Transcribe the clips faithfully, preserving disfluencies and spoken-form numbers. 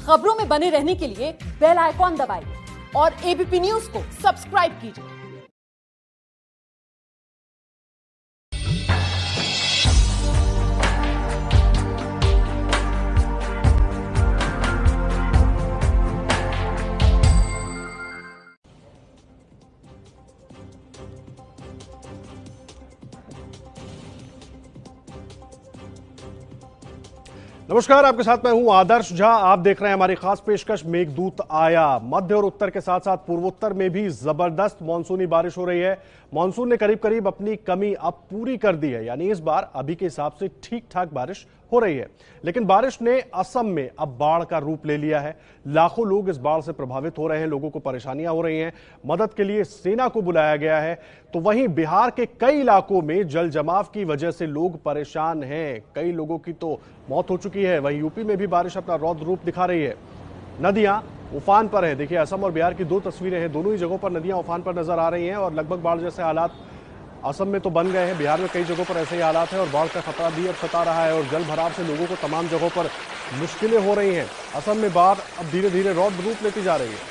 खबरों में बने रहने के लिए बेल आइकॉन दबाइए और एबीपी न्यूज को सब्सक्राइब कीजिए। नमस्कार, आपके साथ मैं हूं आदर्श झा। आप देख रहे हैं हमारी खास पेशकश मेघदूत आया। मध्य और उत्तर के साथ साथ पूर्वोत्तर में भी जबरदस्त मानसूनी बारिश हो रही है। मानसून ने करीब करीब अपनी कमी अब पूरी कर दी है, यानी इस बार अभी के हिसाब से ठीक ठाक बारिश हो रही है। लेकिन बारिश ने असम में अब बाढ़ का रूप ले लिया है। लाखों लोग इस बाढ़ से प्रभावित हो रहे हैं, लोगों को परेशानियां हो रही हैं। मदद के लिए सेना को बुलाया गया है। तो वहीं बिहार के कई इलाकों में जल जमाव की वजह से लोग परेशान हैं। कई लोगों की तो मौत हो चुकी है। वहीं यूपी में भी बारिश अपना रौद्र रूप दिखा रही है। नदियां उफान पर है। देखिए, असम और बिहार की दो तस्वीरें हैं। दोनों ही जगहों पर नदियां उफान पर नजर आ रही हैं और लगभग बाढ़ जैसे हालात असम में तो बन गए हैं। बिहार में कई जगहों पर ऐसे ही हालात हैं और बाढ़ का खतरा भी अब सता रहा है और जल भराव से लोगों को तमाम जगहों पर मुश्किलें हो रही हैं। असम में बाढ़ अब धीरे धीरे रौद्र रूप लेती जा रही है।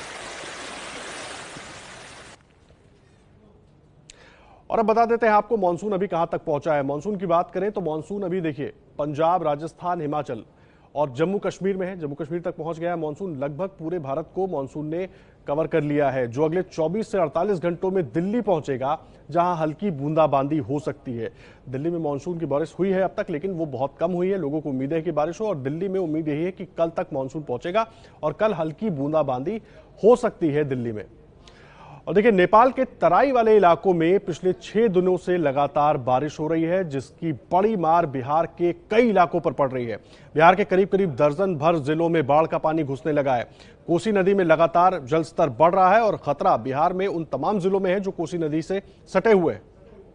और अब बता देते हैं आपको मानसून अभी कहां तक पहुंचा है। मानसून की बात करें तो मानसून अभी देखिए पंजाब, राजस्थान, हिमाचल और जम्मू कश्मीर में है। जम्मू कश्मीर तक पहुंच गया है मानसून। लगभग पूरे भारत को मानसून ने कवर कर लिया है, जो अगले चौबीस से अड़तालीस घंटों में दिल्ली पहुंचेगा, जहां हल्की बूंदाबांदी हो सकती है। दिल्ली में मानसून की बारिश हुई है अब तक, लेकिन वो बहुत कम हुई है। लोगों को उम्मीद है कि बारिश हो और दिल्ली में उम्मीद यही है कि कल तक मानसून पहुंचेगा और कल हल्की बूंदाबांदी हो सकती है दिल्ली में। और देखिए, नेपाल के तराई वाले इलाकों में पिछले छह दिनों से लगातार बारिश हो रही है, जिसकी बड़ी मार बिहार के कई इलाकों पर पड़ रही है। बिहार के करीब करीब दर्जन भर जिलों में बाढ़ का पानी घुसने लगा है। कोसी नदी में लगातार जल स्तर बढ़ रहा है और खतरा बिहार में उन तमाम जिलों में है जो कोसी नदी से सटे हुए हैं।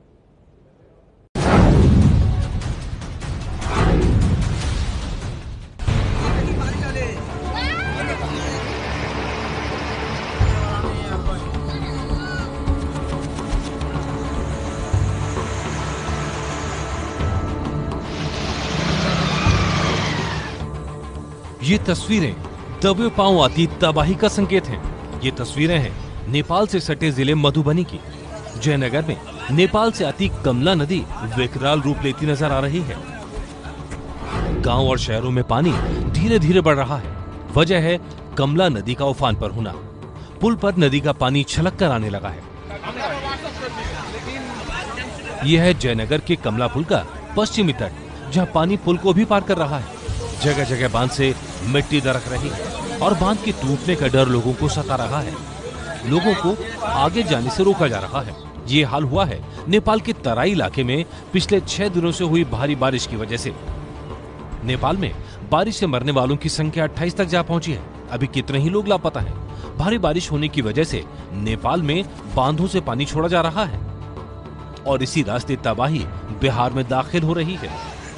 ये तस्वीरें दबे पांव आती तबाही का संकेत हैं। ये तस्वीरें हैं नेपाल से सटे जिले मधुबनी की। जयनगर में नेपाल से आती कमला नदी विकराल रूप लेती नजर आ रही है। गांव और शहरों में पानी धीरे धीरे बढ़ रहा है। वजह है कमला नदी का उफान पर होना। पुल पर नदी का पानी छलक कर आने लगा है। यह है जयनगर के कमला पुल का पश्चिमी तट, जहां पानी पुल को भी पार कर रहा है। जगह जगह बांध से मिट्टी दरक रही है और बांध के टूटने का डर लोगों को सता रहा है। लोगों को आगे जाने से रोका जा रहा है। ये हाल हुआ है नेपाल के तराई इलाके में पिछले छह दिनों से हुई भारी बारिश की वजह से। नेपाल में बारिश से मरने वालों की संख्या अट्ठाईस तक जा पहुंची है। अभी कितने ही लोग लापता हैं। भारी बारिश होने की वजह से नेपाल में बांधों से पानी छोड़ा जा रहा है और इसी रास्ते तबाही बिहार में दाखिल हो रही है।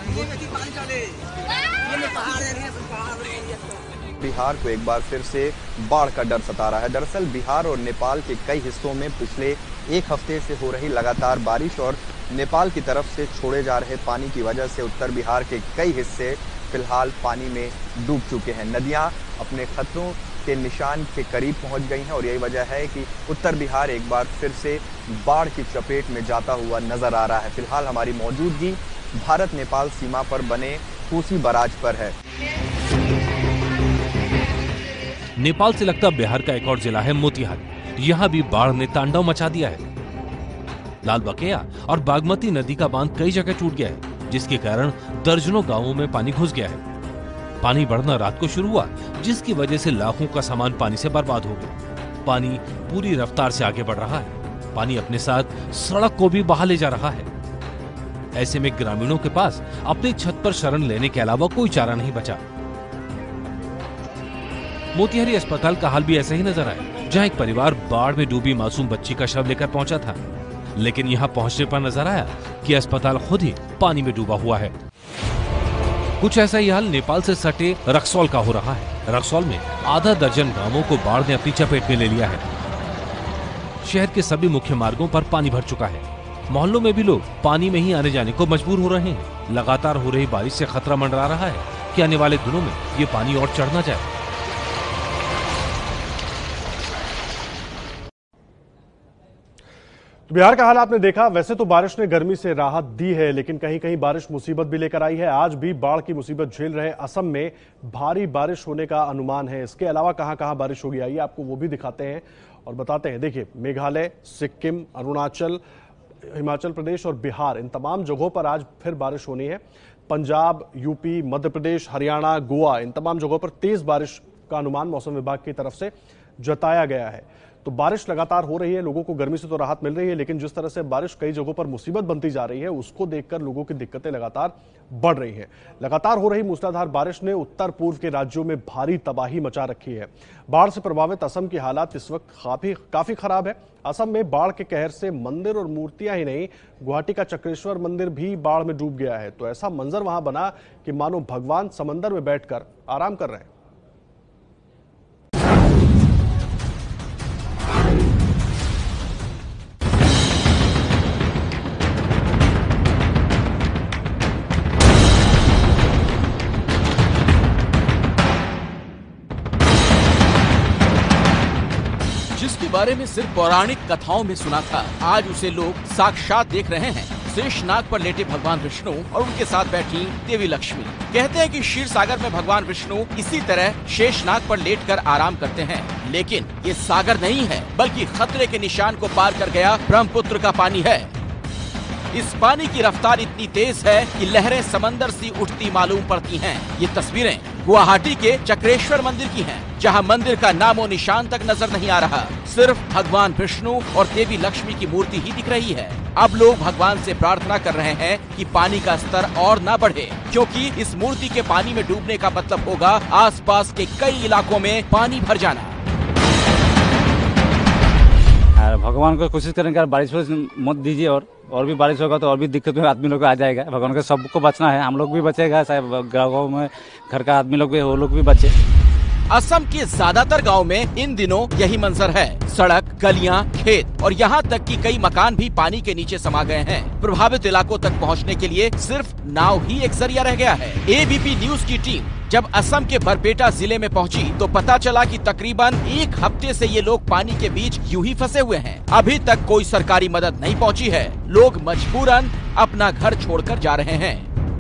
बिहार को एक बार फिर से बाढ़ का डर सता रहा है। दरअसल बिहार और नेपाल के कई हिस्सों में पिछले एक हफ्ते से हो रही लगातार बारिश और नेपाल की तरफ से छोड़े जा रहे पानी की वजह से उत्तर बिहार के कई हिस्से फिलहाल पानी में डूब चुके हैं। नदियां अपने खतरों के निशान के करीब पहुंच गई हैं और यही वजह है कि उत्तर बिहार एक बार फिर से बाढ़ की चपेट में जाता हुआ नजर आ रहा है। फिलहाल हमारी मौजूदगी भारत नेपाल सीमा पर बने कोसी बराज पर है। नेपाल से लगता बिहार का एक और जिला है मोतिहारी। यहाँ भी बाढ़ ने तांडव मचा दिया है। लाल बकेया और बागमती नदी का बांध कई जगह टूट गया है, जिसके कारण दर्जनों गांवों में पानी घुस गया है। पानी बढ़ना रात को शुरू हुआ, जिसकी वजह से लाखों का सामान पानी से बर्बाद हो गया। पानी पूरी रफ्तार से आगे बढ़ रहा है। पानी अपने साथ सड़क को भी बहा ले जा रहा है। ऐसे में ग्रामीणों के पास अपनी छत पर शरण लेने के अलावा कोई चारा नहीं बचा। मोतिहारी अस्पताल का हाल भी ऐसा ही नजर आया, जहां एक परिवार बाढ़ में डूबी मासूम बच्ची का शव लेकर पहुंचा था। लेकिन यहां पहुंचने पर नजर आया कि अस्पताल खुद ही पानी में डूबा हुआ है। कुछ ऐसा ही हाल नेपाल से सटे रक्सौल का हो रहा है। रक्सौल में आधा दर्जन गांवों को बाढ़ ने अपनी चपेट में ले लिया है। शहर के सभी मुख्य मार्गों पर पानी भर चुका है। मोहल्लों में भी लोग पानी में ही आने जाने को मजबूर हो रहे हैं। लगातार हो रही बारिश से खतरा मंडरा रहा है कि आने वाले दिनों में ये पानी और चढ़ न जाए। तो बिहार का हाल आपने देखा। वैसे तो बारिश ने गर्मी से राहत दी है, लेकिन कहीं कहीं बारिश मुसीबत भी लेकर आई है। आज भी बाढ़ की मुसीबत झेल रहे असम में भारी बारिश होने का अनुमान है। इसके अलावा कहां कहां बारिश होगी, आइए आपको वो भी दिखाते हैं और बताते हैं। देखिए, मेघालय, सिक्किम, अरुणाचल, हिमाचल प्रदेश और बिहार, इन तमाम जगहों पर आज फिर बारिश होनी है। पंजाब, यूपी, मध्य प्रदेश, हरियाणा, गोवा, इन तमाम जगहों पर तेज बारिश का अनुमान मौसम विभाग की तरफ से जताया गया है। तो बारिश लगातार हो रही है, लोगों को गर्मी से तो राहत मिल रही है, लेकिन जिस तरह से बारिश कई जगहों पर मुसीबत बनती जा रही है, उसको देखकर लोगों की दिक्कतें लगातार बढ़ रही हैं। लगातार हो रही मूसलाधार बारिश ने उत्तर पूर्व के राज्यों में भारी तबाही मचा रखी है। बाढ़ से प्रभावित असम की हालात इस वक्त काफी काफी खराब है। असम में बाढ़ के कहर से मंदिर और मूर्तियां ही नहीं, गुवाहाटी का चक्रेश्वर मंदिर भी बाढ़ में डूब गया है। तो ऐसा मंजर वहां बना कि मानो भगवान समंदर में बैठकर आराम कर रहे हैं। जिसके बारे में सिर्फ पौराणिक कथाओं में सुना था, आज उसे लोग साक्षात देख रहे हैं। शेषनाग पर लेटे भगवान विष्णु और उनके साथ बैठी देवी लक्ष्मी। कहते हैं कि क्षीर सागर में भगवान विष्णु इसी तरह शेषनाग पर लेटकर आराम करते हैं। लेकिन ये सागर नहीं है, बल्कि खतरे के निशान को पार कर गया ब्रह्मपुत्र का पानी है। इस पानी की रफ्तार इतनी तेज है कि लहरें समंदर सी उठती मालूम पड़ती हैं। ये तस्वीरें गुवाहाटी के चक्रेश्वर मंदिर की हैं, जहां मंदिर का नामो निशान तक नजर नहीं आ रहा। सिर्फ भगवान विष्णु और देवी लक्ष्मी की मूर्ति ही दिख रही है। अब लोग भगवान से प्रार्थना कर रहे हैं कि पानी का स्तर और न बढ़े, क्योंकि इस मूर्ति के पानी में डूबने का मतलब होगा आसपास के कई इलाकों में पानी भर जाना। भगवान को कोशिश करेंगे बारिश मत दीजिए, और और भी बारिश होगा तो और भी दिक्कत में आदमी लोग को आ जाएगा। भगवान को सबको बचना है, हम लोग भी बचेगा, चाहे गाँव में घर का आदमी लोग भी वो लोग भी बचे। असम के ज्यादातर गांव में इन दिनों यही मंजर है। सड़क, गलियां, खेत और यहाँ तक कि कई मकान भी पानी के नीचे समा गए हैं। प्रभावित इलाकों तक पहुँचने के लिए सिर्फ नाव ही एक जरिया रह गया है। एबीपी न्यूज की टीम जब असम के बरपेटा जिले में पहुंची तो पता चला कि तकरीबन एक हफ्ते से ये लोग पानी के बीच यूं ही फंसे हुए हैं। अभी तक कोई सरकारी मदद नहीं पहुंची है। लोग मजबूरन अपना घर छोड़कर जा रहे हैं।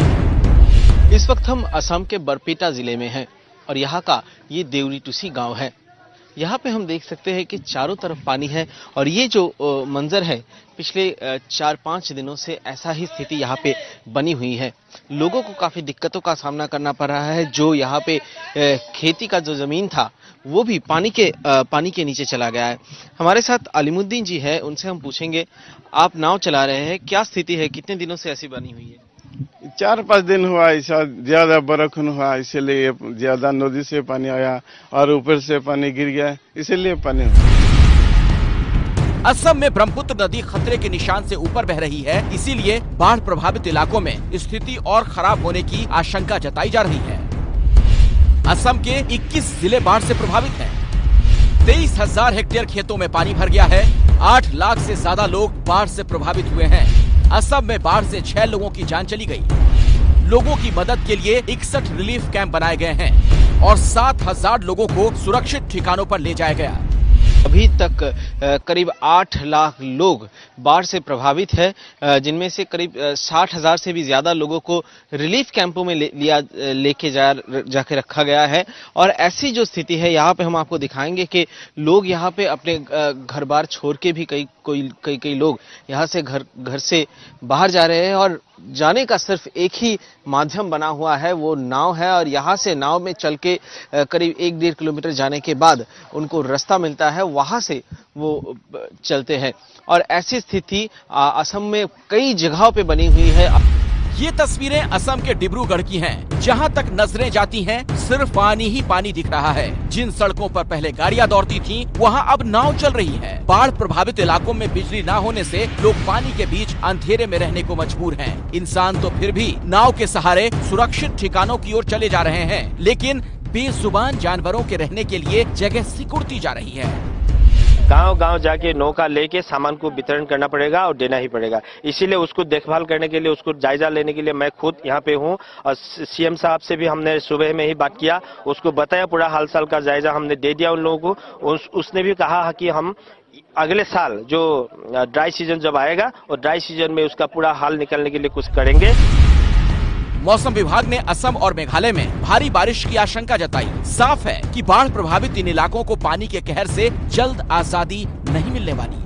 इस वक्त हम असम के बरपेटा जिले में हैं और यहाँ का ये देवरी टुसी गांव है। यहाँ पे हम देख सकते हैं कि चारों तरफ पानी है और ये जो मंजर है पिछले चार पाँच दिनों से ऐसा ही स्थिति यहाँ पे बनी हुई है। लोगों को काफ़ी दिक्कतों का सामना करना पड़ रहा है। जो यहाँ पे खेती का जो ज़मीन था वो भी पानी के पानी के नीचे चला गया है। हमारे साथ अलीमुद्दीन जी है, उनसे हम पूछेंगे, आप नाव चला रहे हैं, क्या स्थिति है, कितने दिनों से ऐसी बनी हुई है? चार पाँच दिन हुआ, ऐसा ज्यादा बरखन हुआ, इसीलिए ज्यादा नदी से पानी आया और ऊपर से पानी गिर गया, इसीलिए पानी हुआ। असम में ब्रह्मपुत्र नदी खतरे के निशान से ऊपर बह रही है, इसीलिए बाढ़ प्रभावित इलाकों में स्थिति और खराब होने की आशंका जताई जा रही है। असम के इक्कीस जिले बाढ़ से प्रभावित हैं। तेईस हजार हेक्टेयर खेतों में पानी भर गया है। आठ लाख से ज्यादा लोग बाढ़ से प्रभावित हुए हैं। असम में बाढ़ से छह लोगों की जान चली गई। लोगों की मदद के लिए इकसठ रिलीफ कैंप बनाए गए हैं और सात हजार लोगों को सुरक्षित ठिकानों पर ले जाया गया। अभी तक करीब आठ लाख लोग बाढ़ से प्रभावित है, जिनमें से करीब साठ हजार से भी ज्यादा लोगों को रिलीफ कैंपों में ले, लिया लेके जा जाके रखा गया है। और ऐसी जो स्थिति है यहाँ पे हम आपको दिखाएंगे कि लोग यहाँ पे अपने घर बार छोड़ के भी कई कोई कई कई लोग यहाँ से घर घर से बाहर जा रहे हैं और जाने का सिर्फ एक ही माध्यम बना हुआ है, वो नाव है। और यहाँ से नाव में चल के करीब एक डेढ़ किलोमीटर जाने के बाद उनको रास्ता मिलता है, वहाँ से वो चलते हैं। और ऐसी स्थिति असम में कई जगहों पे बनी हुई है। ये तस्वीरें असम के डिब्रूगढ़ की हैं, जहां तक नजरें जाती हैं सिर्फ पानी ही पानी दिख रहा है। जिन सड़कों पर पहले गाड़ियां दौड़ती थीं, वहां अब नाव चल रही है। बाढ़ प्रभावित इलाकों में बिजली न होने से लोग पानी के बीच अंधेरे में रहने को मजबूर हैं। इंसान तो फिर भी नाव के सहारे सुरक्षित ठिकानों की ओर चले जा रहे हैं, लेकिन बेजुबान जानवरों के रहने के लिए जगह सिकुड़ती जा रही है। गांव गांव जाके नौका लेके सामान को वितरण करना पड़ेगा और देना ही पड़ेगा। इसीलिए उसको देखभाल करने के लिए, उसको जायजा लेने के लिए मैं खुद यहाँ पे हूँ। और सीएम साहब से भी हमने सुबह में ही बात किया, उसको बताया, पूरा हाल चाल का जायजा हमने दे दिया उन लोगों को। उस, उसने भी कहा कि हम अगले साल जो ड्राई सीजन जब आएगा और ड्राई सीजन में उसका पूरा हाल निकलने के लिए कुछ करेंगे। मौसम विभाग ने असम और मेघालय में भारी बारिश की आशंका जताई। साफ है कि बाढ़ प्रभावित इन इलाकों को पानी के कहर से जल्द आजादी नहीं मिलने वाली।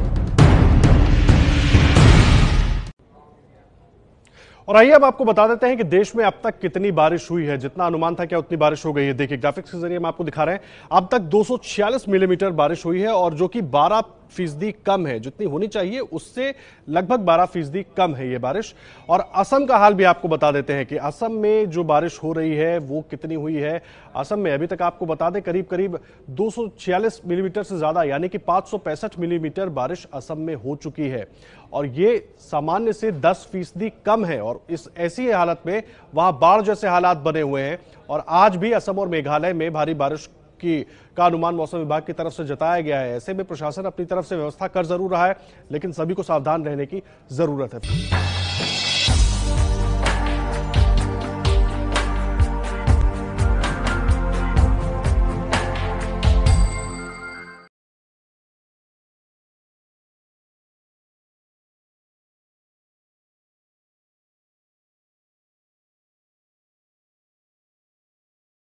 और आइए अब आपको बता देते हैं कि देश में अब तक कितनी बारिश हुई है। जितना अनुमान था क्या उतनी बारिश हो गई है। देखिए ग्राफिक्स के जरिए हम आपको दिखा रहे हैं। अब तक दो सौ छियालीस मिलीमीटर बारिश हुई है और जो कि बारह फीसदी कम है। जितनी होनी चाहिए उससे लगभग बारह फीसदी कम है ये बारिश। और असम का हाल भी आपको बता देते हैं कि असम में जो बारिश हो रही है वो कितनी हुई है। असम में अभी तक आपको बता दें करीब करीब दो सौ छियालीस मिलीमीटर से ज्यादा यानी कि पांच सौ पैंसठ मिलीमीटर बारिश असम में हो चुकी है और ये सामान्य से दस फीसदी कम है। और इस ऐसी हालत में वहां बाढ़ जैसे हालात बने हुए हैं और आज भी असम और मेघालय में भारी बारिश की का अनुमान मौसम विभाग की तरफ से जताया गया है। ऐसे में प्रशासन अपनी तरफ से व्यवस्था कर जरूर रहा है लेकिन सभी को सावधान रहने की जरूरत है।